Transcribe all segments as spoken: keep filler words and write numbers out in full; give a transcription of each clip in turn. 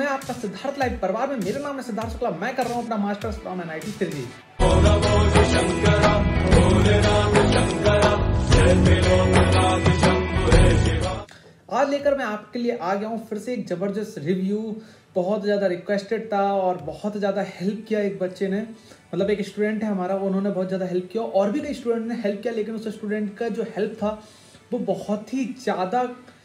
मैं आपका सिद्धार्थ लाइव परिवार में। मेरा नाम है सिद्धार्थ शुक्ला, मैं कर रहा हूँ अपना मास्टर्स फ्रॉम एनआईटी दिल्ली। आज लेकर मैं आपके लिए आ गया हूँ फिर से एक जबरदस्त रिव्यू। बहुत ज़्यादा रिक्वेस्टेड था और बहुत ज़्यादा हेल्प किया एक बच्चे ने, मतलब एक स्टूडेंट है हमारा, उन्होंने बहुत ज़्यादा हेल्प किया और भी कई स्टूडेंट ने हेल्प किया, लेकिन उस स्टूडेंट का जो हेल्प था वो बहुत ही ज़्यादा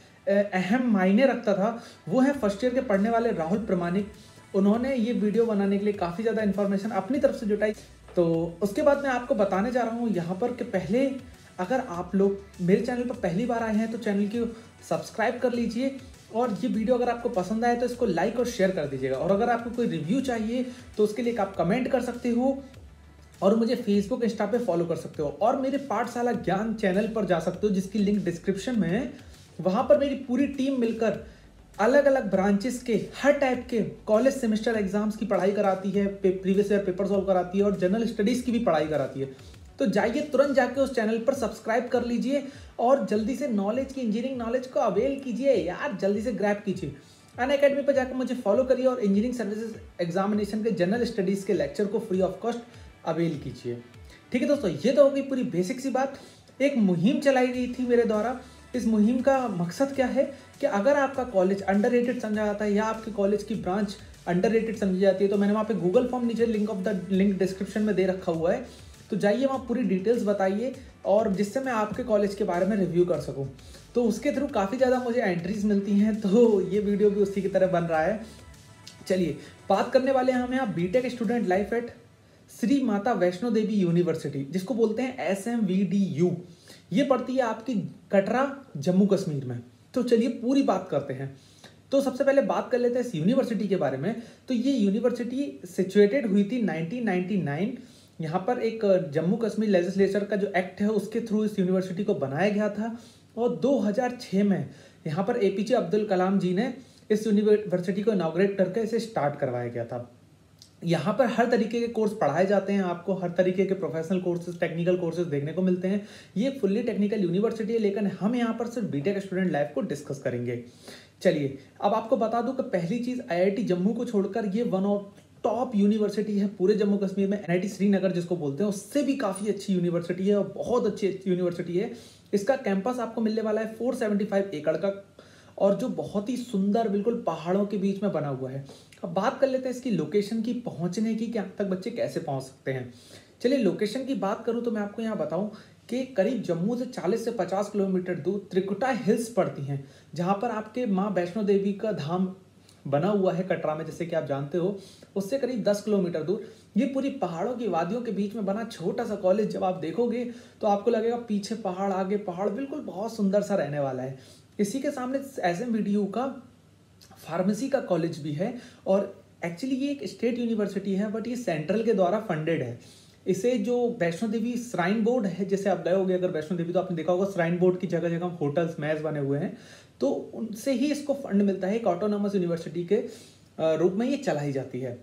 अहम मायने रखता था। वो है फर्स्ट ईयर के पढ़ने वाले राहुल प्रमाणिक। उन्होंने ये वीडियो बनाने के लिए काफ़ी ज़्यादा इन्फॉर्मेशन अपनी तरफ से जुटाई। तो उसके बाद मैं आपको बताने जा रहा हूँ यहाँ पर कि पहले अगर आप लोग मेरे चैनल पर पहली बार आए हैं तो चैनल को सब्सक्राइब कर लीजिए, और ये वीडियो अगर आपको पसंद आए तो इसको लाइक और शेयर कर दीजिएगा। और अगर आपको कोई रिव्यू चाहिए तो उसके लिए आप कमेंट कर सकते हो और मुझे फेसबुक इंस्टा पे फॉलो कर सकते हो, और मेरे पाठशाला ज्ञान चैनल पर जा सकते हो जिसकी लिंक डिस्क्रिप्शन में है। वहाँ पर मेरी पूरी टीम मिलकर अलग अलग ब्रांचेस के हर टाइप के कॉलेज सेमेस्टर एग्जाम्स की पढ़ाई कराती है, प्रीवियस ईयर पेपर सॉल्व कराती है और जनरल स्टडीज़ की भी पढ़ाई कराती है। तो जाइए तुरंत जाके उस चैनल पर सब्सक्राइब कर लीजिए और जल्दी से नॉलेज की, इंजीनियरिंग नॉलेज को अवेल कीजिए यार, जल्दी से ग्रैब कीजिए। अनअकैडमी पर जाकर मुझे फॉलो करिए और इंजीनियरिंग सर्विसेज एग्जामिनेशन के जनरल स्टडीज़ के लेक्चर को फ्री ऑफ कॉस्ट अवेल कीजिए। ठीक है दोस्तों, ये तो होगी पूरी बेसिक सी बात। एक मुहिम चलाई गई थी मेरे द्वारा। इस मुहिम का मकसद क्या है कि अगर आपका कॉलेज अंडररेटेड समझा जाता है या आपके कॉलेज की ब्रांच अंडररेटेड समझी जाती है तो मैंने वहाँ पे गूगल फॉर्म नीचे link of the link description में दे रखा हुआ है, तो जाइए वहाँ पूरी डिटेल्स बताइए और जिससे मैं आपके कॉलेज के बारे में रिव्यू कर सकूँ। तो उसके थ्रू काफ़ी ज़्यादा मुझे एंट्रीज मिलती हैं, तो ये वीडियो भी उसी की तरह बन रहा है। चलिए बात करने वाले हैं हम यहाँ BTech student life at Shri Mata Vaishno Devi University, जिसको बोलते हैं S M V D U. ये पड़ती है आपकी कटरा जम्मू कश्मीर में। तो चलिए पूरी बात करते हैं। तो सबसे पहले बात कर लेते हैं इस यूनिवर्सिटी के बारे में। तो ये यूनिवर्सिटी सिचुएटेड हुई थी नाइनटीन नाइंटी नाइन। यहाँ पर एक जम्मू कश्मीर लेजिस्लेचर का जो एक्ट है उसके थ्रू इस यूनिवर्सिटी को बनाया गया था, और दो हज़ार छह में यहाँ पर एपीजे अब्दुल कलाम जी ने इस यूनिवर्सिटी को इनॉग्रेट करके इसे स्टार्ट करवाया गया था। यहाँ पर हर तरीके के कोर्स पढ़ाए जाते हैं, आपको हर तरीके के प्रोफेशनल कोर्सेज, टेक्निकल कोर्सेज देखने को मिलते हैं। ये फुल्ली टेक्निकल यूनिवर्सिटी है, लेकिन हम यहाँ पर सिर्फ बीटेक स्टूडेंट लाइफ को डिस्कस करेंगे। चलिए अब आपको बता दूं कि पहली चीज़, आईआईटी जम्मू को छोड़कर ये वन ऑफ टॉप यूनिवर्सिटी है पूरे जम्मू कश्मीर में। एनआईटी श्रीनगर जिसको बोलते हैं उससे भी काफ़ी अच्छी यूनिवर्सिटी है और बहुत अच्छी यूनिवर्सिटी है। इसका कैंपस आपको मिलने वाला है चार सौ पचहत्तर एकड़ का, और जो बहुत ही सुंदर बिल्कुल पहाड़ों के बीच में बना हुआ है। अब बात कर लेते हैं इसकी लोकेशन की, पहुंचने की, कि यहाँ तक बच्चे कैसे पहुंच सकते हैं। चलिए लोकेशन की बात करूँ तो मैं आपको यहाँ बताऊँ कि करीब जम्मू से चालीस से पचास किलोमीटर दूर त्रिकुटा हिल्स पड़ती हैं, जहाँ पर आपके माँ वैष्णो देवी का धाम बना हुआ है कटरा में, जैसे कि आप जानते हो। उससे करीब दस किलोमीटर दूर ये पूरी पहाड़ों की वादियों के बीच में बना छोटा सा कॉलेज जब आप देखोगे तो आपको लगेगा पीछे पहाड़, आगे पहाड़, बिल्कुल बहुत सुंदर सा रहने वाला है। इसी के सामने S M V D U का फार्मेसी का कॉलेज भी है, और एक्चुअली ये एक स्टेट यूनिवर्सिटी है बट ये सेंट्रल के द्वारा फंडेड है। इसे जो वैष्णो देवी श्राइन बोर्ड है, जैसे आप गए होगे अगर वैष्णो देवी तो आपने देखा होगा श्राइन बोर्ड की जगह जगह होटल्स, मैज बने हुए हैं, तो उनसे ही इसको फंड मिलता है। एक ऑटोनॉमस यूनिवर्सिटी के रूप में ये चलाई जाती है।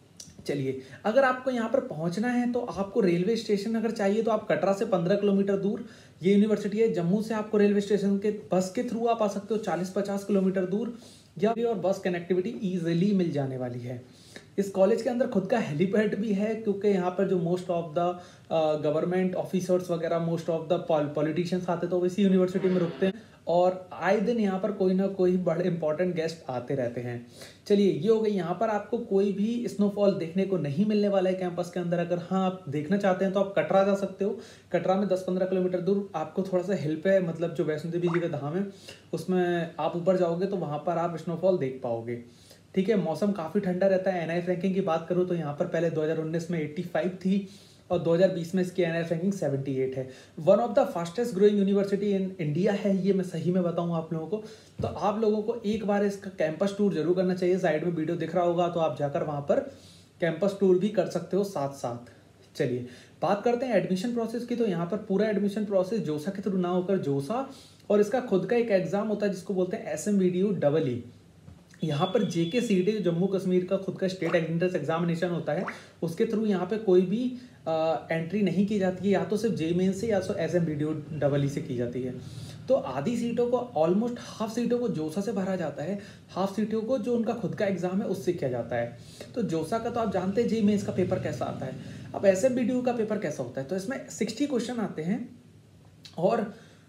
चलिए अगर आपको यहाँ पर पहुँचना है तो आपको रेलवे स्टेशन अगर चाहिए तो आप कटरा से पंद्रह किलोमीटर दूर ये यूनिवर्सिटी है। जम्मू से आपको रेलवे स्टेशन के बस के थ्रू आप आ सकते हो चालीस पचास किलोमीटर दूर, या भी और बस कनेक्टिविटी ईजिली मिल जाने वाली है। इस कॉलेज के अंदर खुद का हेलीपैड भी है, क्योंकि यहाँ पर जो most of the government officers वगैरह, मोस्ट ऑफ द पॉलिटिशियंस आते तो इसी यूनिवर्सिटी में रुकते हैं, और आए दिन यहाँ पर कोई ना कोई बड़े इंपॉर्टेंट गेस्ट आते रहते हैं। चलिए ये हो गई। यहाँ पर आपको कोई भी स्नोफॉल देखने को नहीं मिलने वाला है कैंपस के अंदर। अगर हाँ आप देखना चाहते हैं तो आप कटरा जा सकते हो। कटरा में दस पंद्रह किलोमीटर दूर आपको थोड़ा सा हिल पे, मतलब जो वैष्णो देवी जी का धाम है उसमें आप ऊपर जाओगे तो वहाँ पर आप स्नोफॉल देख पाओगे। ठीक है, मौसम काफ़ी ठंडा रहता है। एनआईएफ रैंकिंग की बात करूँ तो यहाँ पर पहले दो हज़ार उन्नीस में पचासी थी और दो हज़ार बीस में इसकी एनआईएफ रैंकिंग अठहत्तर है। One of the fastest growing university in India है ये, मैं सही में बताऊँ आप लोगों को। तो आप लोगों को एक बार इसका कैंपस टूर जरूर करना चाहिए। साइड में वीडियो दिख रहा होगा तो आप जाकर वहाँ पर कैंपस टूर भी कर सकते हो साथ साथ। चलिए बात करते हैं एडमिशन प्रोसेस की। तो यहाँ पर पूरा एडमिशन प्रोसेस जोसा के थ्रू ना होकर जोसा, और इसका खुद का एक एग्जाम होता है जिसको बोलते हैं S M V D U double E. यहाँ पर जेके सीडी जम्मू कश्मीर का खुद का स्टेट एंट्रेंस एग्जामिनेशन होता है, उसके थ्रू यहाँ पे कोई भी एंट्री नहीं की जाती है, या तो सिर्फ जेई मेन से या तो S M B D O double E से की जाती है। तो आधी सीटों को, ऑलमोस्ट हाफ सीटों को जोसा से भरा जाता है, हाफ सीटों को जो उनका खुद का एग्जाम है उससे किया जाता है। तो जोसा का तो आप जानते हैं जेई मेंस का पेपर कैसा आता है। अब S M B D O का पेपर कैसा होता है, तो इसमें सिक्सटी क्वेश्चन आते हैं और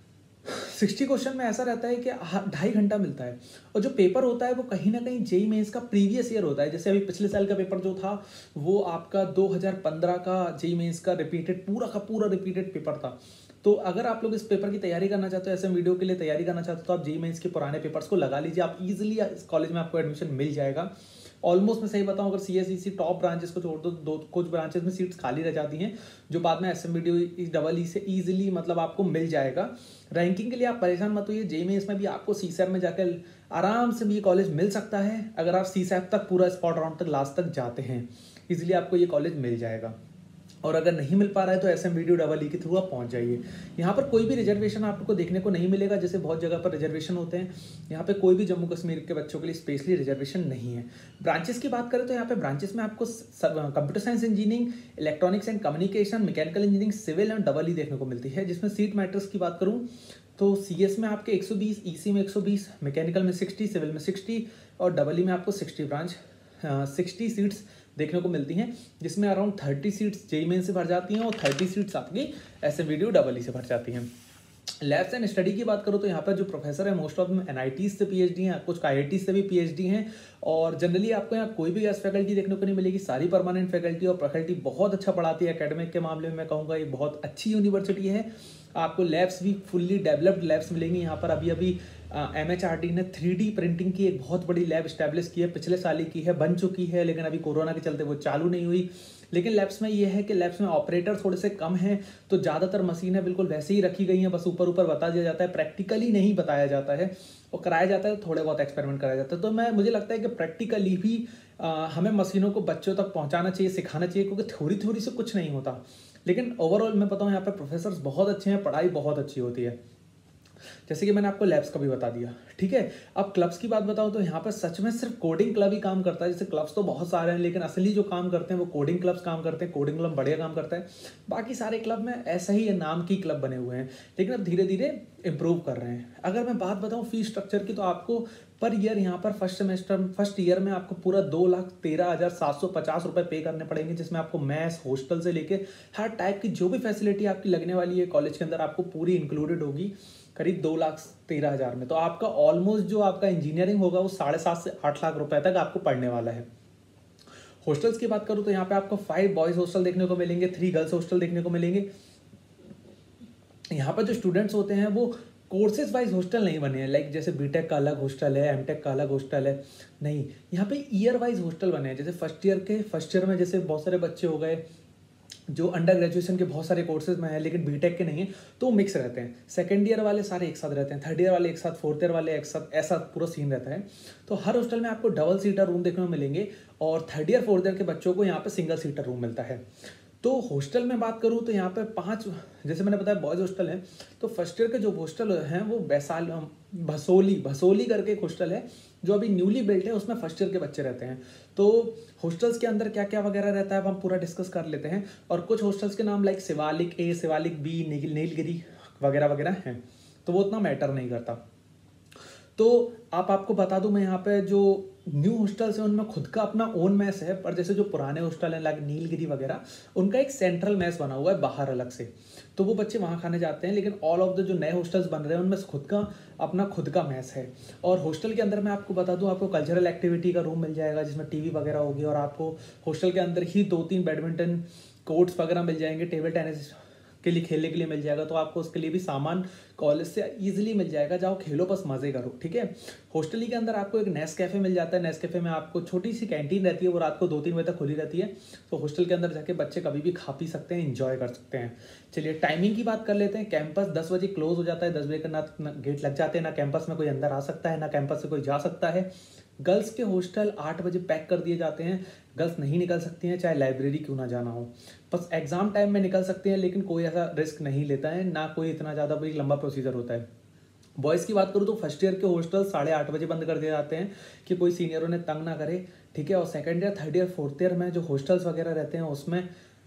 सिक्सटी क्वेश्चन में ऐसा रहता है कि ढाई घंटा मिलता है, और जो पेपर होता है वो कहीं ना कहीं जेई मेंस का प्रीवियस ईयर होता है। जैसे अभी पिछले साल का पेपर जो था वो आपका दो हज़ार पंद्रह का जेई मेंस का रिपीटेड, पूरा का पूरा रिपीटेड पेपर था। तो अगर आप लोग इस पेपर की तैयारी करना चाहते हो, ऐसे वीडियो के लिए तैयारी करना चाहते हो, तो आप जेई मेंस के पुराने पेपर्स को लगा लीजिए, आप इजीली इस कॉलेज में आपको एडमिशन मिल जाएगा। ऑलमोस्ट मैं सही बताऊं, अगर C S E C top branches को छोड़ दो, दो कुछ ब्रांचेस में सीट्स खाली रह जाती हैं, जो बाद में S M B D O double E से ईजिली मतलब आपको मिल जाएगा। रैंकिंग के लिए आप परेशान मत होइए, जेई मेंस में भी आपको सी सैप में जाकर आराम से भी ये कॉलेज मिल सकता है। अगर आप सी सैप तक पूरा स्पॉट राउंड तक लास्ट तक जाते हैं, इजिली आपको ये कॉलेज मिल जाएगा। और अगर नहीं मिल पा रहा है तो S M B D O double E के थ्रू आप पहुंच जाइए। यहाँ पर कोई भी रिजर्वेशन आपको देखने को नहीं मिलेगा, जैसे बहुत जगह पर रिजर्वेशन होते हैं। यहाँ पे कोई भी जम्मू कश्मीर के बच्चों के लिए स्पेशली रिजर्वेशन नहीं है। ब्रांचेस की बात करें तो यहाँ पे ब्रांचेस में आपको computer science engineering, electronics and communication, mechanical engineering, civil and double E देखने को मिलती है। जिसमें सीट मैट्रिक्स की बात करूँ तो सी एस में आपके एक सौ बीस, ई सी में एक सौ बीस, मैकेनिकल में साठ, सिविल में साठ और डबल ई में आपको साठ ब्रांच साठ सीट्स देखने को मिलती हैं, जिसमें अराउंड तीस सीट्स जेई मेन से भर जाती हैं और तीस सीट्स आपकी S M B D O double E से भर जाती हैं। लैब्स एंड स्टडी की बात करो तो यहाँ पर जो प्रोफेसर है most of N I T से पीएचडी हैं, कुछ आई आई टी से भी पीएचडी हैं, और जनरली आपको यहाँ कोई भी गेस्ट फैकल्टी देखने को नहीं मिलेगी, सारी परमानेंट फैकल्टी, और फैकल्टी बहुत अच्छा पढ़ाती है। एकेडमिक के मामले में मैं कहूँगा ये बहुत अच्छी यूनिवर्सिटी है। आपको लैब्स भी फुल्ली डेवलप्ड लैब्स मिलेंगी यहाँ पर। अभी अभी एम एच आर डी ने थ्री डी प्रिंटिंग की एक बहुत बड़ी लैब स्टैब्लिश की है, पिछले साल ही की है, बन चुकी है, लेकिन अभी कोरोना के चलते वो चालू नहीं हुई। लेकिन लैब्स में ये है कि लैब्स में ऑपरेटर थोड़े से कम हैं, तो ज़्यादातर मशीनें बिल्कुल वैसे ही रखी गई हैं, बस ऊपर ऊपर बता दिया जाता है, प्रैक्टिकली नहीं बताया जाता है, और कराया जाता है, थोड़े बहुत एक्सपेरिमेंट कराया जाता है। तो मैं मुझे लगता है कि प्रैक्टिकली भी आ, हमें मशीनों को बच्चों तक पहुँचाना चाहिए, सिखाना चाहिए, क्योंकि थोड़ी थोड़ी से कुछ नहीं होता। लेकिन ओवरऑल मैं बताऊँ यहाँ पर प्रोफेसर्स बहुत अच्छे हैं, पढ़ाई बहुत अच्छी होती है, जैसे कि मैंने आपको लैब्स का भी बता दिया। ठीक है, अब क्लब्स की बात बताऊं तो यहाँ पर सच में सिर्फ कोडिंग क्लब ही काम करता है। जैसे क्लब्स तो बहुत सारे हैं, लेकिन असली जो काम करते हैं वो कोडिंग क्लब्स काम करते हैं। कोडिंग क्लब बढ़िया काम करता है, बाकी सारे क्लब में ऐसा ही है, नाम की क्लब बने हुए हैं, लेकिन अब धीरे धीरे इम्प्रूव कर रहे हैं। अगर मैं बात बताऊँ फीस स्ट्रक्चर की, तो आपको पर ईयर यहाँ पर फर्स्ट सेमेस्टर फर्स्ट ईयर में आपको पूरा दो लाख तेरह हज़ार सात सौ पचास रुपये पे करने पड़ेंगे, जिसमें आपको मैथ्स, हॉस्टल से लेके हर टाइप की जो भी फैसिलिटी आपकी लगने वाली है कॉलेज के अंदर आपको पूरी इंक्लूडेड होगी, करीब दो लाख तेरह हज़ार में। तो आपका ऑलमोस्ट जो आपका इंजीनियरिंग होगा वो साढ़े सात से आठ लाख रुपए तक आपको पड़ने वाला है। हॉस्टल्स की बात करूँ तो यहाँ पे आपको फाइव बॉयज़ हॉस्टल देखने को मिलेंगे, थ्री गर्ल्स हॉस्टल देखने को मिलेंगे। यहाँ पर जो स्टूडेंट्स होते हैं वो कोर्सेज वाइज हॉस्टल नहीं बने हैं, लाइक जैसे बीटेक का अलग हॉस्टल है, एमटेक का अलग हॉस्टल है, नहीं, यहाँ पे ईयर वाइज हॉस्टल बने हैं। जैसे फर्स्ट ईयर के फर्स्ट ईयर में जैसे बहुत सारे बच्चे हो गए जो अंडर ग्रेजुएशन के बहुत सारे कोर्सेज में है लेकिन बीटेक के नहीं है, तो मिक्स रहते हैं। सेकंड ईयर वाले सारे एक साथ रहते हैं, थर्ड ईयर वाले एक साथ, फोर्थ ईयर वाले एक साथ, ऐसा पूरा सीन रहता है। तो हर हॉस्टल में आपको डबल सीटर रूम देखने को मिलेंगे, और थर्ड ईयर फोर्थ ईयर के बच्चों को यहाँ पे सिंगल सीटर रूम मिलता है। तो हॉस्टल में बात करूँ तो यहाँ पे पांच, जैसे मैंने बताया बॉयज़ हॉस्टल है, तो फर्स्ट ईयर के जो हॉस्टल हैं वो बैसाल भसोली भसोली करके एक हॉस्टल है जो अभी न्यूली बिल्ट है, उसमें फर्स्ट ईयर के बच्चे रहते हैं। तो हॉस्टल्स के अंदर क्या क्या वगैरह रहता है अब हम पूरा डिस्कस कर लेते हैं। और कुछ हॉस्टल्स के नाम like Shivalik A, Shivalik B, Nil Nilgiri वगैरह वगैरह हैं, तो वो उतना मैटर नहीं करता। तो आप आपको बता दूं मैं यहाँ पे जो न्यू हॉस्टल्स हैं उनमें खुद का अपना ओन मैस है, पर जैसे जो पुराने हॉस्टल हैं लाइक नीलगिरी वगैरह, उनका एक सेंट्रल मैस बना हुआ है बाहर अलग से, तो वो बच्चे वहाँ खाने जाते हैं। लेकिन ऑल ऑफ द जो नए हॉस्टल्स बन रहे हैं उनमें खुद का अपना खुद का मैस है। और हॉस्टल के अंदर मैं आपको बता दूं आपको कल्चरल एक्टिविटी का रूम मिल जाएगा जिसमें टीवी वगैरह होगी, और आपको हॉस्टल के अंदर ही दो तीन बैडमिंटन कोर्ट्स वगैरह मिल जाएंगे, टेबल टेनिस के लिए खेलने के लिए मिल जाएगा। तो आपको उसके लिए भी सामान कॉलेज से इजीली मिल जाएगा, जाओ खेलो बस मजे करो। ठीक है, हॉस्टल ही के अंदर आपको एक नेस कैफे मिल जाता है। नेस कैफे में आपको छोटी सी कैंटीन रहती है, वो रात को दो तीन बजे तक खुली रहती है, तो हॉस्टल के अंदर जाके बच्चे कभी भी खा पी सकते हैं, इंजॉय कर सकते हैं। चलिए टाइमिंग की बात कर लेते हैं। कैंपस दस बजे क्लोज हो जाता है, दस बजे का ना गेट लग जाते हैं, ना कैंपस में कोई अंदर आ सकता है ना कैंपस से कोई जा सकता है। गर्ल्स के हॉस्टल आठ बजे पैक कर दिए जाते हैं, गर्ल्स नहीं निकल सकती हैं चाहे लाइब्रेरी क्यों ना जाना हो, बस एग्जाम टाइम में निकल सकते हैं, लेकिन कोई ऐसा रिस्क नहीं लेता है, ना कोई इतना ज़्यादा कोई लंबा प्रोसीजर होता है। बॉयज़ की बात करूँ तो फर्स्ट ईयर के हॉस्टल साढ़े आठ बजे बंद कर दिए जाते हैं कि कोई सीनियरों ने तंग ना करे। ठीक है, और second year third year fourth year में जो हॉस्टल्स वगैरह रहते हैं उसमें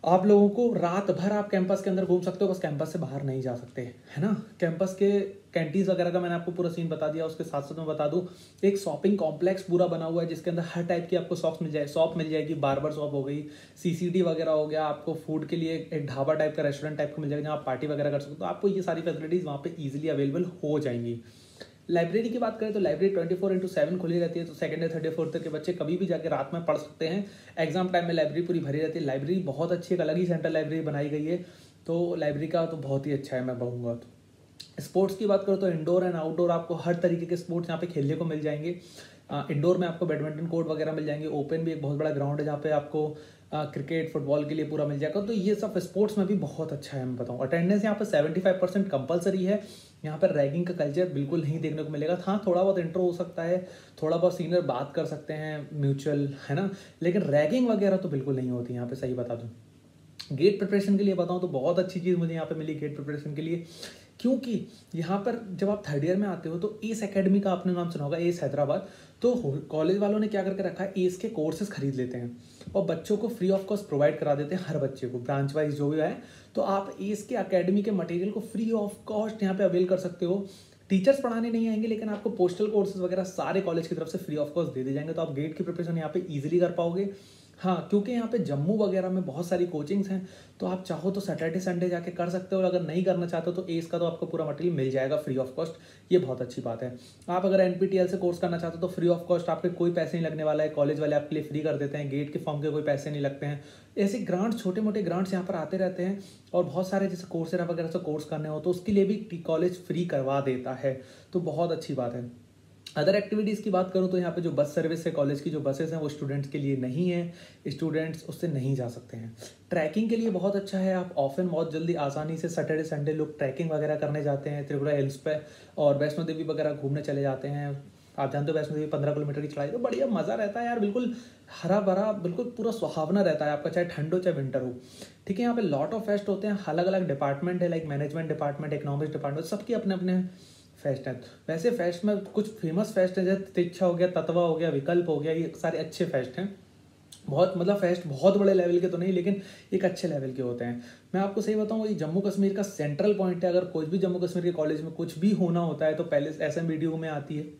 आप लोगों को रात भर आप कैंपस के अंदर घूम सकते हो, बस कैंपस से बाहर नहीं जा सकते, है ना। कैंपस के कैंटीन्स वगैरह का मैंने आपको पूरा सीन बता दिया। उसके साथ साथ मैं बता दूं, एक शॉपिंग कॉम्प्लेक्स पूरा बना हुआ है जिसके अंदर हर टाइप की आपको शॉप्स मिल जाए शॉप मिल जाएगी। बार्बर शॉप हो गई, सीसीडी वगैरह हो गया, आपको फूड के लिए एक ढाबा टाइप का रेस्टोरेंट टाइप का मिल जाएगा जहाँ आप पार्टी वगैरह कर सकते हो। तो आपको ये सारी फैसिलिटीज़ वहाँ पे ईजिली अवेलेबल हो जाएंगी। लाइब्रेरी की बात करें तो library twenty four into seven खुली रहती है, तो सेकंड या थर्ड या फोर्थ के बच्चे कभी भी जाके रात में पढ़ सकते हैं। एग्जाम टाइम में लाइब्रेरी पूरी भरी रहती है। लाइब्रेरी बहुत अच्छी, एक अलग ही सेंट्रल लाइब्रेरी बनाई गई है, तो लाइब्रेरी का तो बहुत ही अच्छा है मैं कहूँगा। तो स्पोर्ट्स की बात करो तो इंडोर एंड आउटडोर आपको हर तरीके के स्पोर्ट्स यहाँ पे खेलने को मिल जाएंगे। इंडोर में आपको बैडमिंटन कोर्ट वगैरह मिल जाएंगे। ओपन भी एक बहुत बड़ा ग्राउंड है जहाँ पे आपको क्रिकेट फुटबॉल के लिए पूरा मिल जाएगा। तो ये सब स्पोर्ट्स में भी बहुत अच्छा है मैं बताऊँ। अटेंडेंस यहाँ पे सेवेंटी फाइव परसेंट कंपलसरी है। यहाँ पर रैगिंग का कल्चर बिल्कुल नहीं देखने को मिलेगा। हाँ, थोड़ा बहुत इंट्रो हो सकता है, थोड़ा बहुत सीनियर बात कर सकते हैं म्यूचुअल, है ना, लेकिन रैगिंग वगैरह तो बिल्कुल नहीं होती यहाँ पे, सही बता दूँ। गेट प्रिपरेशन के लिए बताऊँ तो बहुत अच्छी चीज़ मुझे यहाँ पे मिली गेट प्रिपरेशन के लिए, क्योंकि यहाँ पर जब आप थर्ड ईयर में आते हो तो एस एकेडमी का आपने नाम सुना होगा, एस हैदराबाद। तो कॉलेज वालों ने क्या करके रखा है, एस के कोर्सेज खरीद लेते हैं और बच्चों को फ्री ऑफ कॉस्ट प्रोवाइड करा देते हैं, हर बच्चे को ब्रांच वाइज जो भी है। तो आप एस के अकेडमी के मटेरियल को फ्री ऑफ कॉस्ट यहाँ पे अवेल कर सकते हो। टीचर्स पढ़ाने नहीं आएंगे, लेकिन आपको पोस्टल कोर्सेज वगैरह सारे कॉलेज की तरफ से फ्री ऑफ कॉस्ट दे दिए जाएंगे। तो आप गेट की प्रिपरेशन यहाँ पे ईजिली कर पाओगे। हाँ, क्योंकि यहाँ पे जम्मू वगैरह में बहुत सारी कोचिंग्स हैं, तो आप चाहो तो सैटरडे संडे जाके कर सकते हो। अगर नहीं करना चाहते हो तो एस का तो आपको पूरा मटेरियल मिल जाएगा फ्री ऑफ कॉस्ट, ये बहुत अच्छी बात है। आप अगर एनपीटीएल से कोर्स करना चाहते हो तो फ्री ऑफ कॉस्ट, आपके कोई पैसे नहीं लगने वाला है, कॉलेज वाले आपके लिए फ्री कर देते हैं। गेट के फॉर्म के कोई पैसे नहीं लगते हैं। ऐसे ग्रांट्स, छोटे मोटे ग्रांट्स यहाँ पर आते रहते हैं। और बहुत सारे जैसे कोर्सेरा वगैरह से कोर्स करने हो तो उसके लिए भी कॉलेज फ्री करवा देता है, तो बहुत अच्छी बात है। अदर एक्टिविटीज़ की बात करूँ तो यहाँ पे जो बस सर्विस है कॉलेज की, जो बसेस हैं वो स्टूडेंट्स के लिए नहीं है, स्टूडेंट्स उससे नहीं जा सकते हैं। ट्रैकिंग के लिए बहुत अच्छा है। आप ऑफन बहुत जल्दी आसानी से सैटरडे संडे लोग ट्रैकिंग वगैरह करने जाते हैं त्रिपुरा हिल्स पे, और वैष्णो देवी वगैरह घूमने चले जाते हैं। आप जानते हो वैष्णो देवी पंद्रह किलोमीटर की चढ़ाई, तो बढ़िया मज़ा रहता है यार, बिल्कुल हरा भरा, बिल्कुल पूरा सुहावना रहता है आपका, चाहे ठंड हो चाहे विंटर हो। ठीक है, यहाँ पे लॉट ऑफ फेस्ट होते हैं, अलग अलग डिपार्टमेंट है, like management department, economics department, सबके अपने अपने फेस्ट हैं। वैसे फेस्ट में कुछ फेमस फेस्ट हैं, जैसे तिच्छा हो गया, तत्वा हो गया, विकल्प हो गया, ये सारे अच्छे फेस्ट हैं। बहुत मतलब फेस्ट बहुत बड़े लेवल के तो नहीं, लेकिन एक अच्छे लेवल के होते हैं। मैं आपको सही बताऊँ, ये जम्मू कश्मीर का सेंट्रल पॉइंट है। अगर कोई भी जम्मू कश्मीर के कॉलेज में कुछ भी होना होता है तो पहले S M B D U में आती है,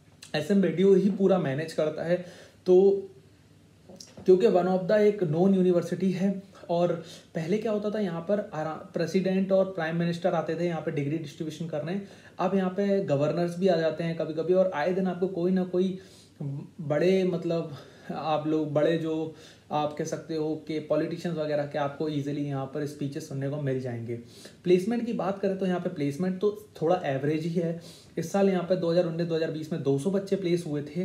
S M B D U ही पूरा मैनेज करता है। तो क्योंकि वन ऑफ द एक नॉन यूनिवर्सिटी है, और पहले क्या होता था यहाँ पर प्रेसिडेंट और प्राइम मिनिस्टर आते थे यहाँ पे डिग्री डिस्ट्रीब्यूशन करने। अब यहाँ पे गवर्नर्स भी आ जाते हैं कभी कभी, और आए दिन आपको कोई ना कोई बड़े मतलब आप लोग बड़े जो आप कह सकते हो कि पॉलिटिशियंस वगैरह के आपको इजीली यहाँ पर स्पीचेस सुनने को मिल जाएंगे। प्लेसमेंट की बात करें तो यहाँ पे प्लेसमेंट तो थोड़ा एवरेज ही है। इस साल यहाँ पे दो हज़ार उन्नीस दो हज़ार बीस में दो सौ बच्चे प्लेस हुए थे,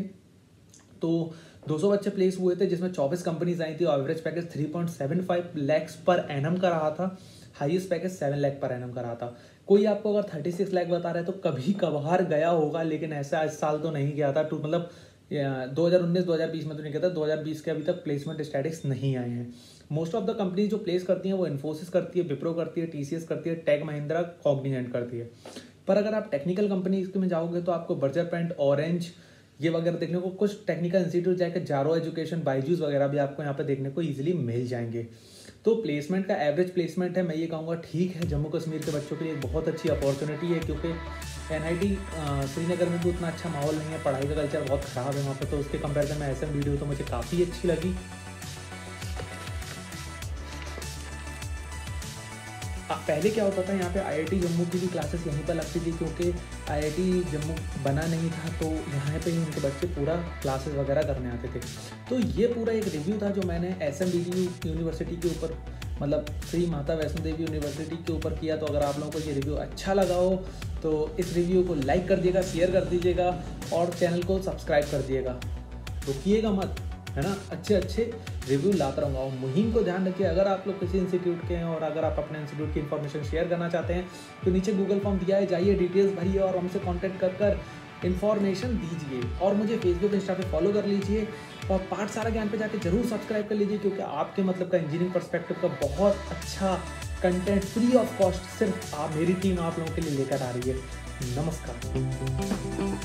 तो दो सौ बच्चे प्लेस हुए थे जिसमें चौबीस कंपनीज आई थी। एवरेज पैकेज तीन पॉइंट सात पाँच लाख पर एनम का रहा था, हाईएस्ट पैकेज सात लाख पर एनम का रहा था। कोई आपको अगर छत्तीस लाख बता रहा है तो कभी कभार गया होगा, लेकिन ऐसा इस साल तो नहीं गया था। टू मतलब दो हज़ार उन्नीस दो हज़ार बीस में तो नहीं गया था, दो हज़ार बीस के अभी तक प्लेसमेंट स्टैटिस्टिक्स नहीं आए हैं। मोस्ट ऑफ द कंपनी जो प्लेस करती हैं वो इन्फोसिस करती है, विप्रो करती है, टीसीएस करती है, टेक महिंद्रा, कॉग्निजेंट करती है। पर अगर आप टेक्निकल कंपनी में जाओगे तो आपको बर्जर पेंट, ऑरेंज ये वगैरह देखने को, कुछ टेक्निकल इंस्टीट्यूट जाकर जारो एजुकेशन, बायजूस वगैरह भी आपको यहाँ पे देखने को इजीली मिल जाएंगे। तो प्लेसमेंट का एवरेज प्लेसमेंट है, मैं ये कहूँगा ठीक है। जम्मू कश्मीर के बच्चों के लिए बहुत अच्छी अपॉर्चुनिटी है, क्योंकि एनआईटी श्रीनगर में भी उतना अच्छा माहौल नहीं है, पढ़ाई का कल्चर बहुत ख़राब है वहाँ पे। तो उसके कंपैरिजन में एसएम वीडियो तो मुझे काफ़ी अच्छी लगी। पहले क्या होता था, यहाँ पे आईआईटी जम्मू की भी क्लासेस यहीं पर लगती थी, क्योंकि आईआईटी जम्मू बना नहीं था, तो यहाँ पे ही उनके बच्चे पूरा क्लासेस वगैरह करने आते थे। तो ये पूरा एक रिव्यू था जो मैंने एसएमबीडी यूनिवर्सिटी के ऊपर, मतलब श्री माता वैष्णो देवी यूनिवर्सिटी के ऊपर किया। तो अगर आप लोगों को ये रिव्यू अच्छा लगा हो तो इस रिव्यू को लाइक कर दिएगा, शेयर कर दीजिएगा और चैनल को सब्सक्राइब कर दिएगा, रुकिएगा मत, है ना। अच्छे अच्छे रिव्यू लाता रहूँगा। और मुहिम को ध्यान रखिए, अगर आप लोग किसी इंस्टीट्यूट के हैं और अगर आप अपने इंस्टीट्यूट की इन्फॉर्मेशन शेयर करना चाहते हैं तो नीचे गूगल फॉर्म दिया है, जाइए डिटेल्स भरिए और हमसे कांटेक्ट कर कर इन्फॉर्मेशन दीजिए। और मुझे फेसबुक इंस्टा पे फॉलो कर लीजिए और पाठशाला ज्ञान पे जाके जरूर सब्सक्राइब कर लीजिए, क्योंकि आपके मतलब का इंजीनियरिंग पर्सपेक्टिव का बहुत अच्छा कंटेंट फ्री ऑफ कॉस्ट सिर्फ आप मेरी टीम आप लोगों के लिए लेकर आ रही है। नमस्कार।